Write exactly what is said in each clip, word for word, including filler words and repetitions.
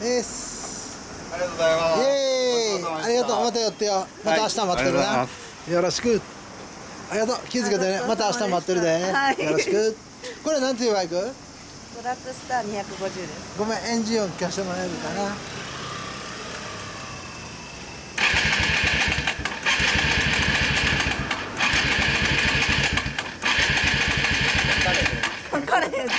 えーす。 ありがとうございます。 イエーイ。ありがとう。また寄ってよ。また明日待ってるな。 はい、 よろしく。ありがとう。気づけてね。また明日待ってるで。 はい、 よろしく。これなんていうバイク？ ブラックスターにひゃくごじゅうです。 ごめん、エンジン音聞かせてもらえるかな。 分かれへんっていうの。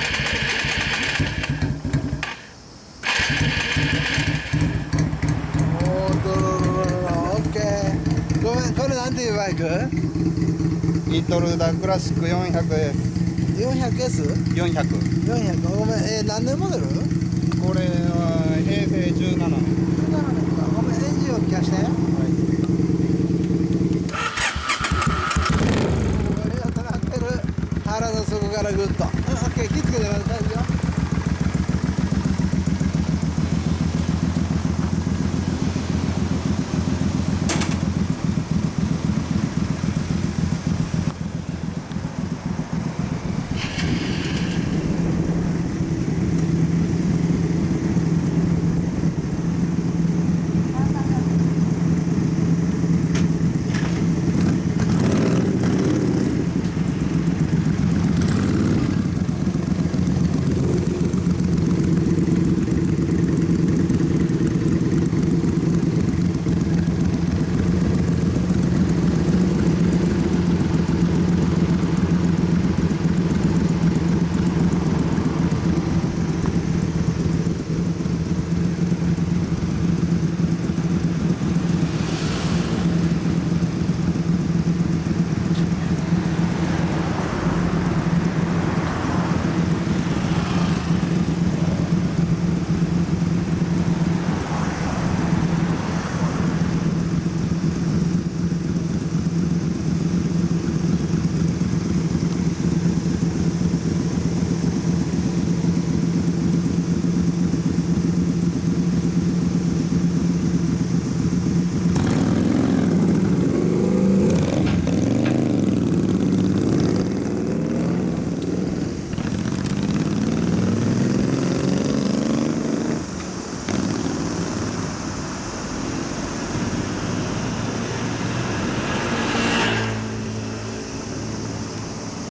おー、ドロロロロロ、オッケー。ごめん、これなんていうバイク？ リトルダクラシック よんひゃくエス。 よんひゃくエス？ よんひゃく。 よんひゃく。ごめん、えー、何年モデル？ これはへいせいじゅうななねん。 じゅうななねんか。ごめん、エンジン音聞かせて。これが止まってる。腹の底からグッと。うん、オッケー、気付けてください。